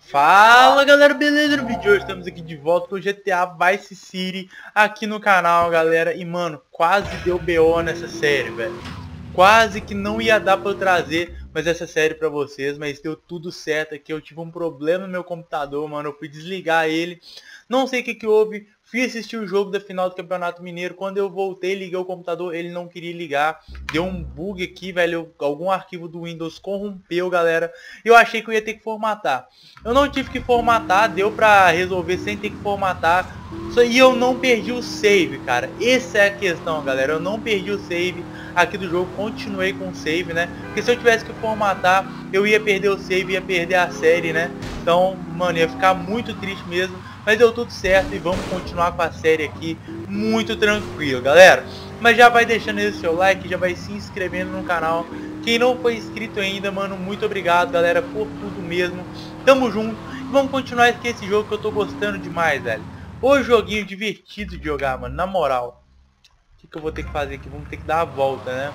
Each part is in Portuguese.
Fala galera, beleza? No vídeo de hoje estamos aqui de volta com o GTA Vice City aqui no canal, galera. E mano, quase deu BO nessa série, velho. Quase que não ia dar pra eu trazer mais essa série pra vocês, mas deu tudo certo aqui. Eu tive um problema no meu computador, mano. Eu fui desligar ele, não sei o que houve. Fui assistir o jogo da final do Campeonato Mineiro. Quando eu voltei, liguei o computador, ele não queria ligar. Deu um bug aqui, velho. Algum arquivo do Windows corrompeu, galera. E eu achei que eu ia ter que formatar. Eu não tive que formatar, deu pra resolver sem ter que formatar. E eu não perdi o save, cara. Essa é a questão, galera. Eu não perdi o save aqui do jogo. Continuei com o save, né? Porque se eu tivesse que formatar, eu ia perder o save, ia perder a série, né? Então, mano, ia ficar muito triste mesmo. Mas deu tudo certo e vamos continuar com a série aqui muito tranquilo, galera. Mas já vai deixando aí o seu like, já vai se inscrevendo no canal. Quem não foi inscrito ainda, mano, muito obrigado, galera, por tudo mesmo. Tamo junto e vamos continuar com esse jogo que eu tô gostando demais, velho. O joguinho divertido de jogar, mano, na moral. O que eu vou ter que fazer aqui? Vamos ter que dar a volta, né?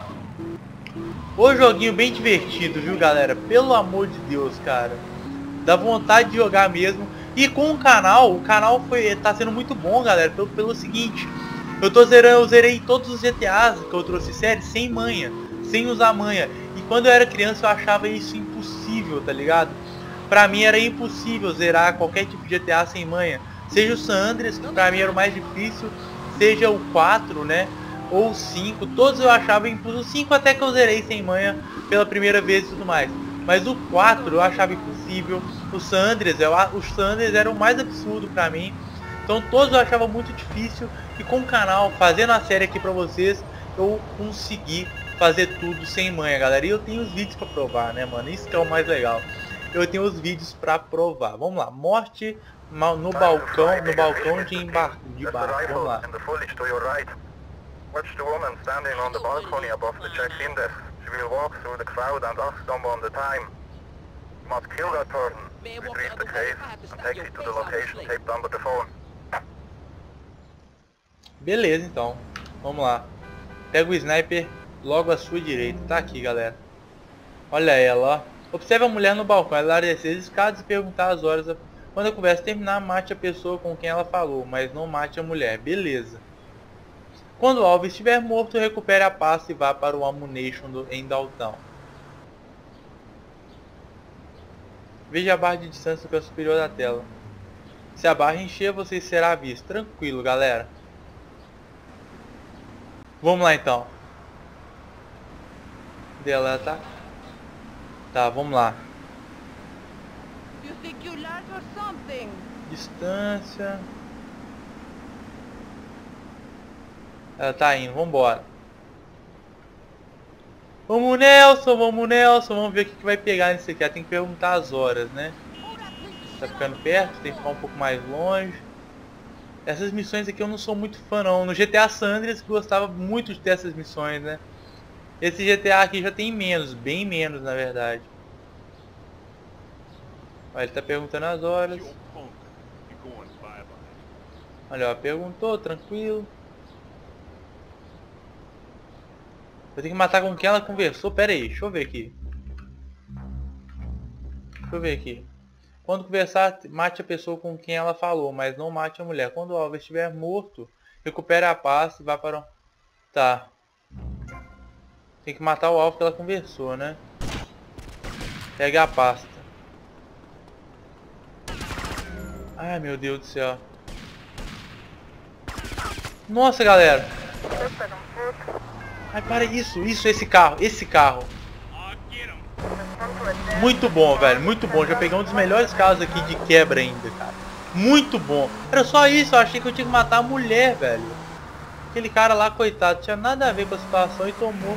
O joguinho bem divertido, viu, galera? Pelo amor de Deus, cara. Dá vontade de jogar mesmo. E com o canal tá sendo muito bom, galera, pelo seguinte, eu zerei todos os GTAs que eu trouxe série sem manha, sem usar manha. E quando eu era criança eu achava isso impossível, tá ligado? Pra mim era impossível zerar qualquer tipo de GTA sem manha. Seja o San Andreas, que pra mim era o mais difícil, seja o 4, né? Ou o 5, todos eu achava impossível. O 5 até que eu zerei sem manha pela primeira vez e tudo mais. Mas o 4 eu achava impossível. O San Andreas era o mais absurdo pra mim. Então todos eu achava muito difícil. E com o canal, fazendo a série aqui pra vocês, eu consegui fazer tudo sem manha, galera. E eu tenho os vídeos pra provar, né, mano? Isso que é o mais legal. Eu tenho os vídeos pra provar. Vamos lá, morte no balcão de embarque. Vamos lá. Watch the woman standing on the balcony above the check-in desk. She will walk through the crowd and ask someone the time. You must kill that person, retrieve the case, and take it to the location taped under the phone. Beleza, então. Vamos lá. Pega o sniper logo à sua direita. Tá aqui, galera. Olha ela, ó. Observe a mulher no balcão. Ela descer as escadas e perguntar as horas. Quando a conversa terminar, mate a pessoa com quem ela falou, mas não mate a mulher. Beleza. Quando o alvo estiver morto, recupere a pasta e vá para o Ammunition em Dalton. Veja a barra de distância no canto superior da tela. Se a barra encher, você será visto. Tranquilo, galera. Vamos lá, então. Cadê ela? Tá, vamos lá. Distância. Ela tá indo, vambora. Vamos Nelson, vamos ver o que vai pegar nisso aqui. Ela tem que perguntar as horas, né? Tá ficando perto, tem que ficar um pouco mais longe. Essas missões aqui eu não sou muito fã não. No GTA San Andreas gostava muito de ter essas missões, né? Esse GTA aqui já tem menos, bem menos na verdade. Olha, ele tá perguntando as horas. Olha, ó, perguntou, tranquilo. Eu tenho que matar com quem ela conversou. Pera aí, deixa eu ver aqui. Quando conversar, mate a pessoa com quem ela falou, mas não mate a mulher. Quando o alvo estiver morto, recupere a pasta e vá para... Tá. Tem que matar o alvo que ela conversou, né? Pega a pasta. Ai, meu Deus do céu. Nossa, galera. Ai, para isso, esse carro. Muito bom, velho, muito bom. Já peguei um dos melhores carros aqui de quebra ainda, cara. Muito bom. Era só isso, eu achei que eu tinha que matar a mulher, velho. Aquele cara lá, coitado, tinha nada a ver com a situação e tomou.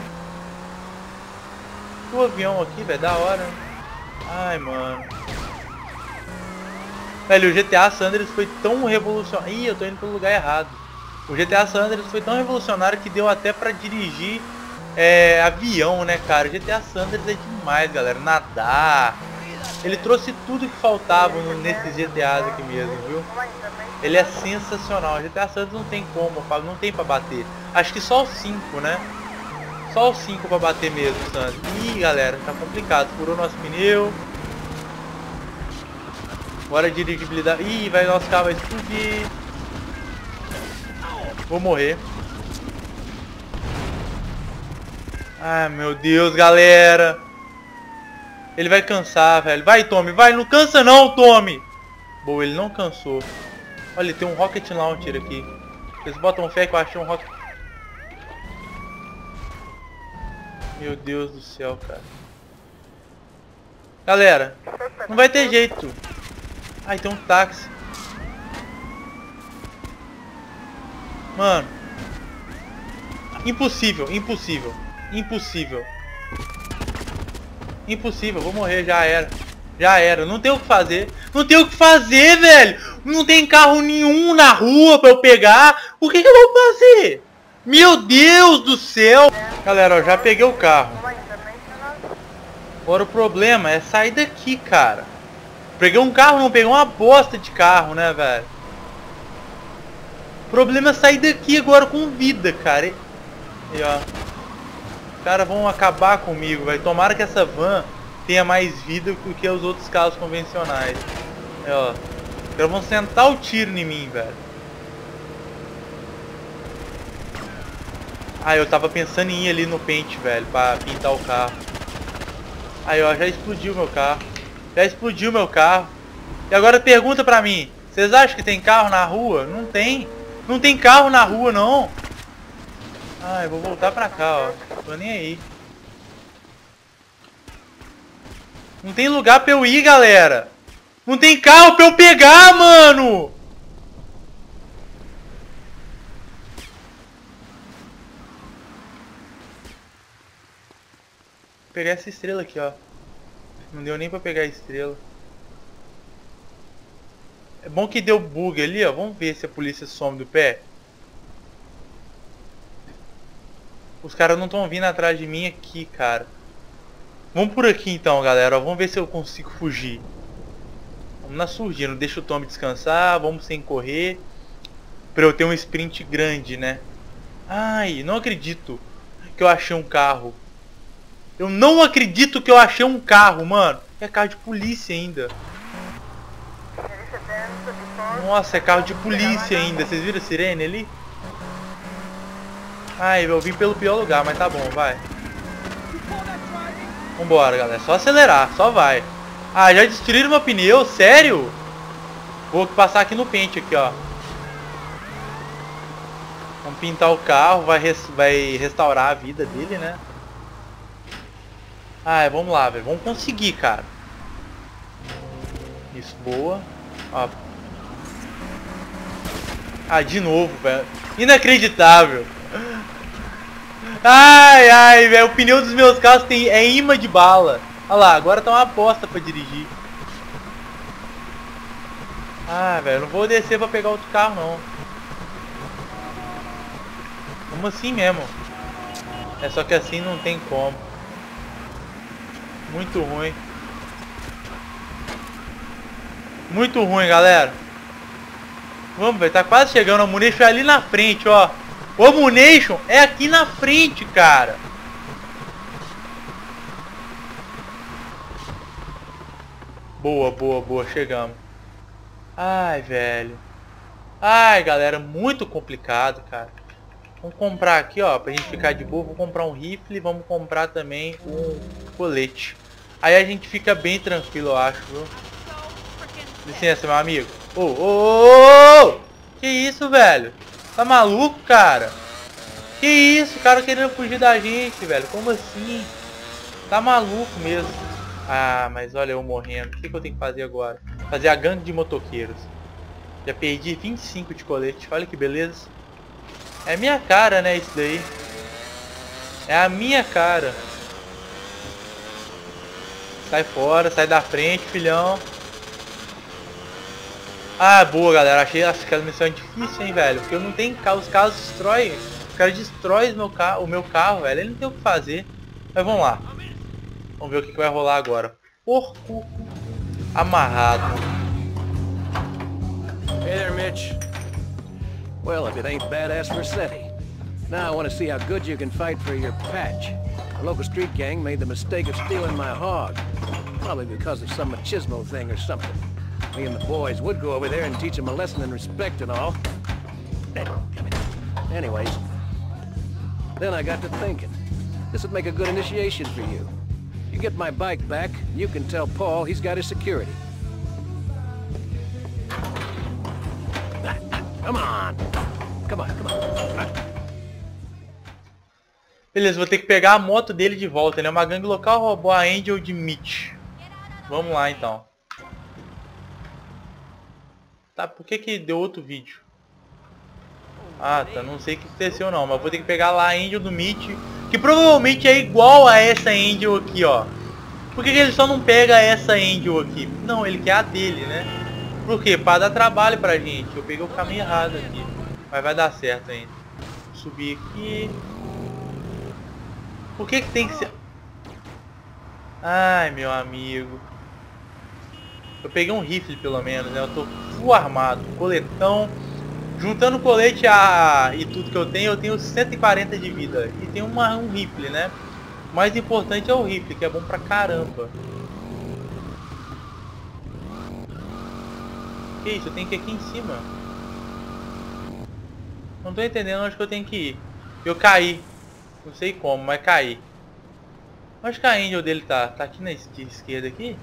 O avião aqui, velho, da hora. Ai, mano. Velho, o GTA San Andreas foi tão revolucionário. Ih, eu tô indo pelo lugar errado. O GTA San Andreas foi tão revolucionário que deu até pra dirigir avião, né, cara? O GTA San Andreas é demais, galera. Nadar. Ele trouxe tudo que faltava nesses GTAs aqui mesmo, viu? Ele é sensacional. O GTA San Andreas não tem como, não tem pra bater. Acho que só o 5, né? Só o 5 pra bater mesmo, San Andreas. Ih, galera, tá complicado. Furou nosso pneu. Agora a dirigibilidade... Ih, vai, nosso carro vai explodir. Vou morrer. Ai, meu Deus, galera. Ele vai cansar, velho. Vai, Tommy, vai. Não cansa não, Tommy. Boa, ele não cansou. Olha, tem um Rocket Launcher aqui. Vocês botam fé que eu achei um Rocket... Meu Deus do céu, cara. Galera, não vai ter jeito. Ai, tem um táxi. Mano. Impossível, impossível. Impossível. Impossível, vou morrer, já era. Já era, não tem o que fazer. Não tem o que fazer, velho. Não tem carro nenhum na rua pra eu pegar. O que que eu vou fazer? Meu Deus do céu. Galera, ó, já peguei o carro. Agora o problema é sair daqui, cara. Peguei um carro, não peguei uma bosta de carro, né, velho? O problema é sair daqui agora com vida, cara. E ó. Os caras vão acabar comigo, velho. Tomara que essa van tenha mais vida do que os outros carros convencionais. É, ó. Os caras vão sentar o tiro em mim, velho. Ah, eu tava pensando em ir ali no pente, velho, pra pintar o carro. Aí, ó, já explodiu meu carro. Já explodiu meu carro. E agora pergunta pra mim. Vocês acham que tem carro na rua? Não tem. Não tem carro na rua, não. Ah, eu vou voltar pra cá, ó. Tô nem aí. Não tem lugar pra eu ir, galera. Não tem carro pra eu pegar, mano. Vou pegar essa estrela aqui, ó. Não deu nem pra pegar a estrela. É bom que deu bug ali, ó. Vamos ver se a polícia some do pé. Os caras não estão vindo atrás de mim aqui, cara. Vamos por aqui então, galera. Ó, vamos ver se eu consigo fugir. Vamos na surdina. Deixa o Tommy descansar. Vamos sem correr. Pra eu ter um sprint grande, né? Ai, não acredito que eu achei um carro. Eu não acredito que eu achei um carro, mano. É carro de polícia ainda. Nossa, é carro de polícia ainda. Vocês viram a sirene ali? Ai, eu vim pelo pior lugar, mas tá bom, vai. Vambora, galera. Só acelerar, só vai. Ah, já destruíram meu pneu? Sério? Vou passar aqui no pente, aqui, ó. Vamos pintar o carro, vai restaurar a vida dele, né? Ai, vamos lá, velho. Vamos conseguir, cara. Isso, boa. Ó. Ah, de novo, velho. Inacreditável. Ai, ai, velho. O pneu dos meus carros é imã de bala. Olha lá, agora tá uma bosta pra dirigir. Ah, velho. Não vou descer pra pegar outro carro, não. Como assim mesmo? É só que assim não tem como. Muito ruim. Muito ruim, galera. Vamos, velho. Tá quase chegando. A Munition é ali na frente, ó. O Munition é aqui na frente, cara. Boa, boa, boa. Chegamos. Ai, velho. Ai, galera. Muito complicado, cara. Vamos comprar aqui, ó. Pra gente ficar de boa. Vou comprar um rifle. Vamos comprar também um colete. Aí a gente fica bem tranquilo, eu acho, viu? Licença, meu amigo. Ô, ô, ô! Que isso, velho? Tá maluco, cara? Que isso? O cara querendo fugir da gente, velho. Como assim? Tá maluco mesmo. Ah, mas olha eu morrendo. O que eu tenho que fazer agora? Fazer a gangue de motoqueiros. Já perdi 25 de colete. Olha que beleza. É minha cara, né, isso daí. É a minha cara. Sai fora, sai da frente, filhão. Ah, boa, galera. Achei aquela missão difícil, hein, velho. Porque eu não tenho carro. Os carros destroem. Os caras destroem o meu carro, velho. Ele não tem o que fazer. Mas vamos lá. Vamos ver o que vai rolar agora. Porco amarrado. Hey there, Mitch. Well, if it ain't badass Vercetti. Now I want to see how good you can fight for your patch. A local street gang made the mistake of stealing my hog. Probably because of some machismo thing or something. Me and the boys would go over there and teach them a lesson in respect and all. Anyways, then I got to thinking. This would make a good initiation for you. You get my bike back, you can tell Paul he's got his security. Come on. Come on, come on. Beleza, vou ter que pegar a moto dele de volta, né? Uma gangue local roubou a Angel de Mitch. Vamos lá, então. Tá, por que deu outro vídeo? Ah, tá, não sei o que aconteceu não, mas vou ter que pegar lá a Angel do Mitch, que provavelmente é igual a essa Angel aqui, ó. Por que ele só não pega essa Angel aqui? Não, ele quer a dele, né? Por quê? Pra dar trabalho pra gente. Eu peguei o caminho errado aqui. Mas vai dar certo ainda. Vou subir aqui. Por que tem que ser... Ai, meu amigo. Eu peguei um rifle pelo menos, né? Eu tô full armado. Coletão. Juntando o colete e tudo que eu tenho 140 de vida. E tem um rifle, né? O mais importante é o rifle, que é bom pra caramba. Que isso? Eu tenho que ir aqui em cima. Não tô entendendo onde que eu tenho que ir. Eu caí. Não sei como, mas caí. Onde que a Angel dele tá? Tá aqui na esquerda aqui?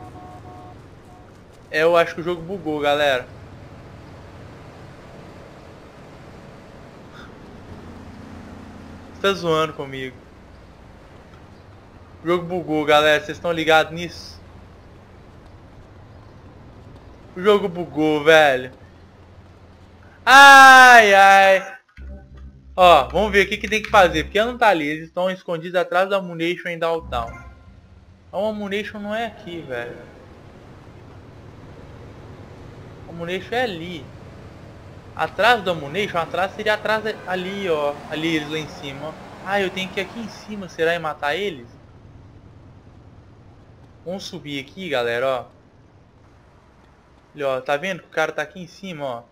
É, eu acho que o jogo bugou, galera. Você tá zoando comigo. O jogo bugou, galera. Vocês estão ligados nisso? O jogo bugou, velho. Ai, ai. Ó, vamos ver o que tem que fazer. Porque ela não tá ali. Eles estão escondidos atrás da Ammunition em Downtown. A Ammunition não é aqui, velho. A Ammunition é ali. Atrás da Ammunition, atrás seria atrás ali, ó. Ali eles lá em cima, ó. Ah, eu tenho que ir aqui em cima, será? E matar eles? Vamos subir aqui, galera, ó. Ali, ó, tá vendo que o cara tá aqui em cima, ó.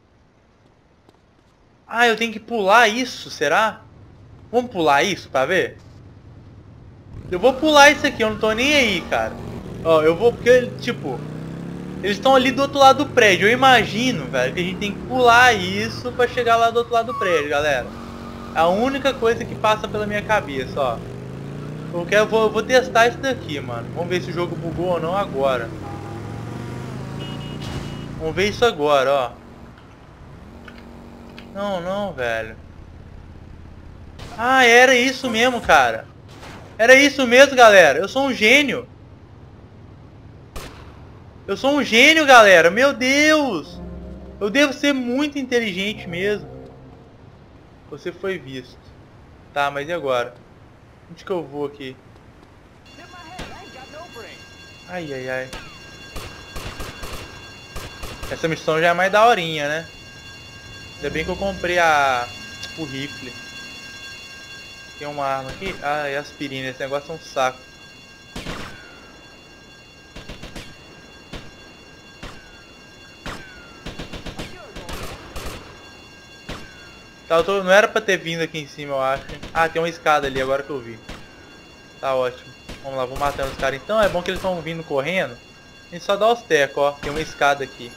Ah, eu tenho que pular isso, será? Vamos pular isso pra ver? Eu vou pular isso aqui, eu não tô nem aí, cara. Ó, eu vou porque, tipo... Eles estão ali do outro lado do prédio. Eu imagino, velho, que a gente tem que pular isso pra chegar lá do outro lado do prédio, galera. É a única coisa que passa pela minha cabeça, ó. Eu vou testar isso daqui, mano. Vamos ver se o jogo bugou ou não agora. Vamos ver isso agora, ó. Não, velho. Ah, era isso mesmo, cara. Era isso mesmo, galera. Eu sou um gênio. Eu sou um gênio, galera. Meu Deus. Eu devo ser muito inteligente mesmo. Você foi visto. Tá, mas e agora? Onde que eu vou aqui? Ai, ai, ai. Essa missão já é mais daorinha, né? Ainda bem que eu comprei o rifle. Tem uma arma aqui. Ah, é aspirina. Esse negócio é um saco. Tá, não era pra ter vindo aqui em cima, eu acho. Ah, tem uma escada ali, agora que eu vi. Tá ótimo. Vamos lá, vou matando os caras então. É bom que eles estão vindo correndo. A gente só dá os tecos, ó. Tem uma escada aqui.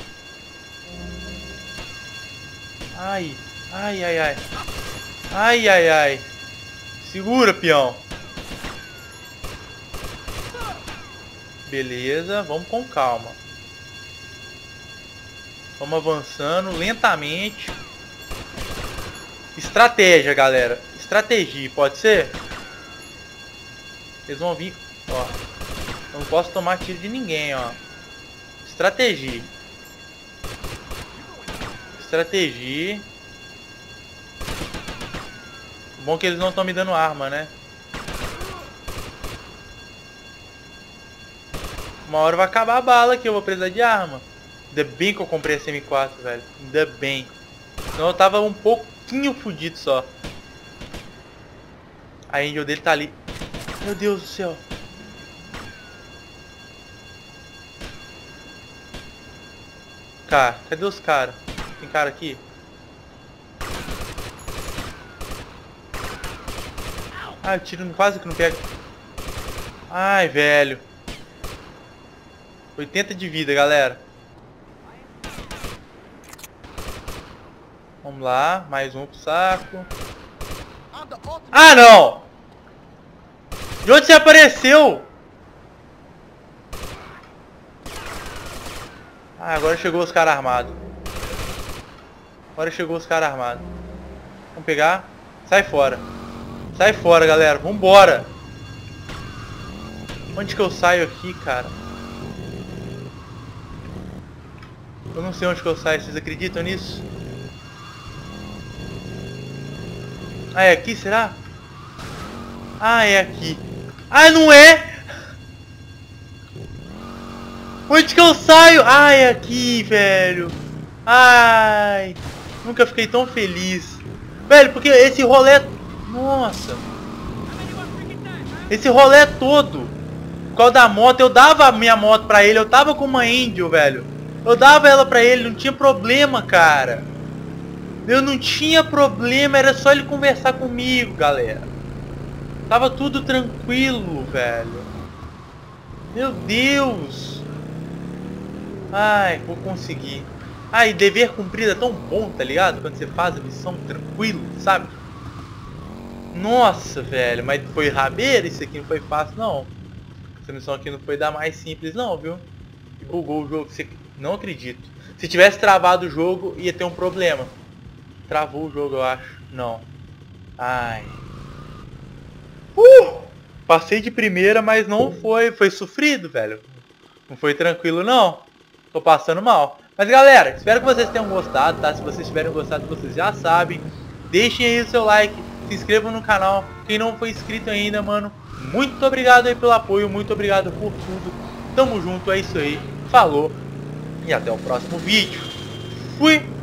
Ai, ai, ai, ai. Ai, ai, ai. Segura, peão. Beleza, vamos com calma. Vamos avançando lentamente. Estratégia, galera. Estratégia, pode ser? Eles vão vir. Ó. Eu não posso tomar tiro de ninguém, ó. Estratégia. Estratégia. Bom que eles não estão me dando arma, né? Uma hora vai acabar a bala aqui, eu vou precisar de arma. Ainda bem que eu comprei essa M4, velho. Ainda bem. Senão eu tava um pouquinho fudido só. A Angel dele tá ali. Meu Deus do céu. Cara, cadê os caras? Tem cara aqui? Ah, eu tiro quase que não pega. Ai, velho. 80 de vida, galera. Vamos lá, mais um pro saco. Ah, não! De onde você apareceu? Ah, agora chegou os caras armados. Agora chegou os caras armados. Vamos pegar. Sai fora. Sai fora, galera. Vambora. Onde que eu saio aqui, cara? Eu não sei onde que eu saio. Vocês acreditam nisso? Ah, é aqui, será? Ah, é aqui. Ah, não é? Onde que eu saio? Ah, é aqui, velho. Ai, nunca fiquei tão feliz. Velho, porque esse rolê... Nossa. Esse rolê todo. Por causa da moto, eu dava a minha moto pra ele. Eu tava com uma Angel, velho. Eu dava ela pra ele, não tinha problema, cara. Eu não tinha problema, era só ele conversar comigo, galera. Tava tudo tranquilo, velho. Meu Deus. Ai, vou conseguir. Ai, dever cumprido é tão bom, tá ligado? Quando você faz a missão tranquilo, sabe? Nossa, velho, mas foi rabeira, isso aqui não foi fácil, não. Essa missão aqui não foi da mais simples, não, viu? E bugou o jogo, você... não acredito. Se tivesse travado o jogo, ia ter um problema. Travou o jogo, eu acho. Não. Ai. Passei de primeira, mas não foi. Foi sofrido, velho. Não foi tranquilo, não. Tô passando mal. Mas, galera, espero que vocês tenham gostado, tá? Se vocês tiverem gostado, vocês já sabem. Deixem aí o seu like. Se inscrevam no canal. Quem não foi inscrito ainda, mano, muito obrigado aí pelo apoio. Muito obrigado por tudo. Tamo junto, é isso aí. Falou. E até o próximo vídeo. Fui!